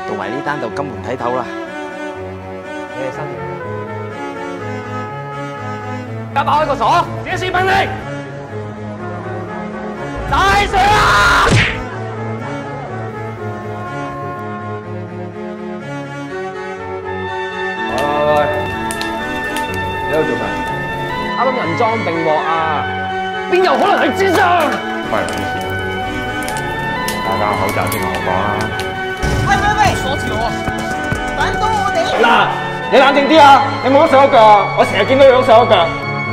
杜維呢單就金門睇透啦。 你係新人，加爆開個鎖，這是命令，大上啊！喂，你喺度做咩？啱啱人贓並獲啊！邊有可能係智障？關人咩事？戴個口罩先同我講啦。 喂，鎖住我！等到我哋。 嗱，你冷靜啲啊！你冇得手一腳啊！我成日見到你喐手一腳。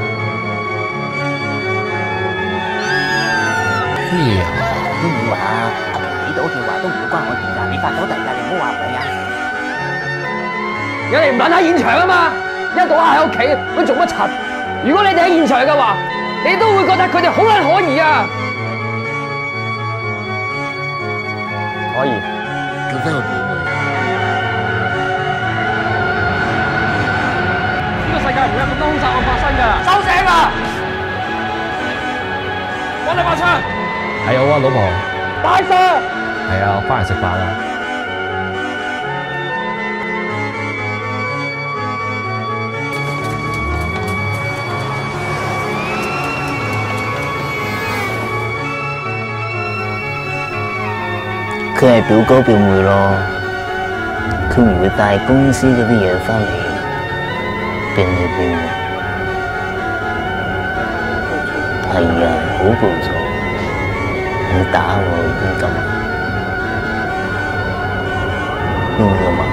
咩啊？都唔話阿婆睇到嘅話都唔會關我事㗎，你發咗誓㗎，你唔好話佢啊！ 而家你唔撚喺現場啊嘛，一到喺屋企，佢做乜柒？如果你哋喺現場嘅話，你都會覺得佢哋好撚可疑啊！可疑。 叫翻我妹妹。 呢個世界唔會有咁多兇殺案發生㗎！收聲啦！幫你把槍。 係好啊，老婆。 大聲！ 係啊，我翻嚟食飯啦。 佢係表哥表妹咯，佢唔會帶公司嗰啲嘢翻嚟俾你邊嘅。係啊，好暴躁，你打我邊咁？邊個嘛？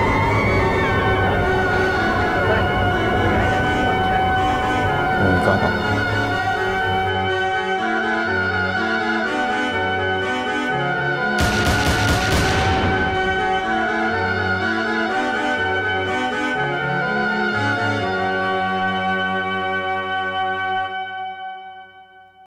唔覺得？